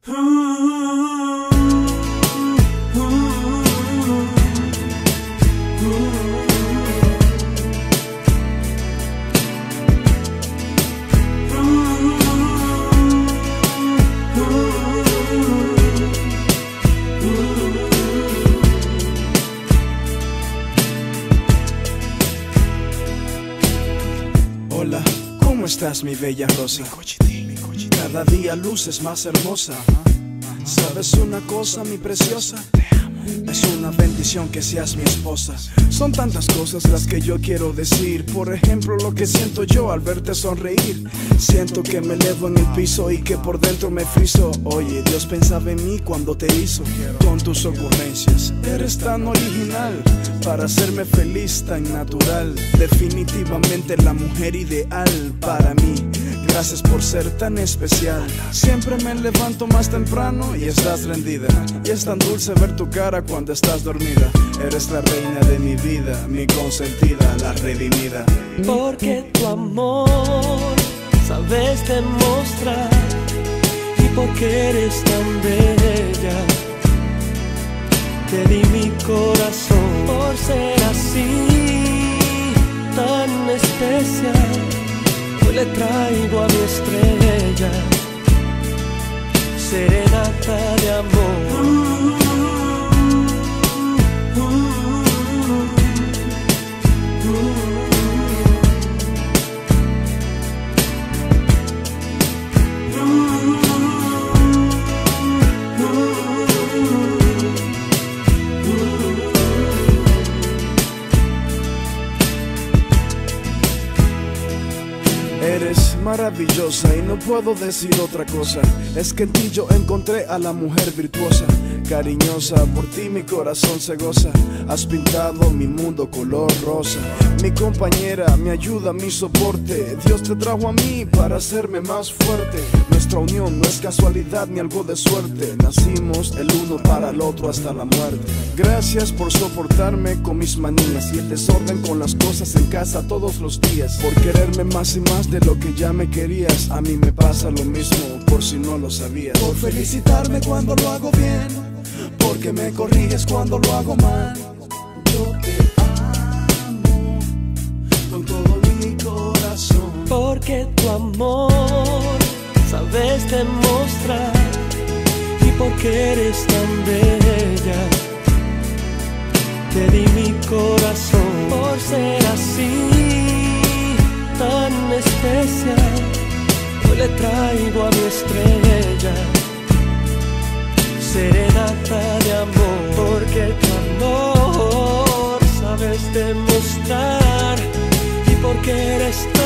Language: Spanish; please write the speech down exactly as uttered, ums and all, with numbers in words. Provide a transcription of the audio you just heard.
Hola, ¿cómo estás, mi bella rosa? Cada día luces más hermosa. ¿Sabes una cosa, mi preciosa? Es una bendición que seas mi esposa. Son tantas cosas las que yo quiero decir. Por ejemplo, lo que siento yo al verte sonreír. Siento que me elevo en el piso y que por dentro me friso. Oye, Dios pensaba en mí cuando te hizo. Con tus ocurrencias eres tan original, para hacerme feliz tan natural. Definitivamente la mujer ideal para mí. Gracias por ser tan especial. Siempre me levanto más temprano y estás rendida. Y es tan dulce ver tu cara cuando estás dormida. Eres la reina de mi vida, mi consentida, la redimida. Porque tu amor sabes demostrar, y porque eres tan bella, te di mi corazón. Por ser así, tan especial, hoy le traigo a mi estrella serenata de amor. Eres maravillosa y no puedo decir otra cosa. Es que en ti yo encontré a la mujer virtuosa, cariñosa, por ti mi corazón se goza. Has pintado mi mundo color rosa. Mi compañera, mi ayuda, mi soporte. Dios te trajo a mí para hacerme más fuerte. Nuestra unión no es casualidad ni algo de suerte. Nacimos el uno para el otro hasta la muerte. Gracias por soportarme con mis manías y el desorden con las cosas en casa todos los días. Por quererme más y más de lo que ya me querías. A mí me pasa lo mismo, por si no lo sabías. Por felicitarme cuando lo hago bien, porque me corriges cuando lo hago mal. Yo te amo con todo mi corazón. Porque tu amor sabes demostrar, y porque eres tan bella, te di mi corazón. Por ser así, tan especial, hoy le traigo a mi estrella serenata de amor. Porque tu amor sabes demostrar, y porque eres tan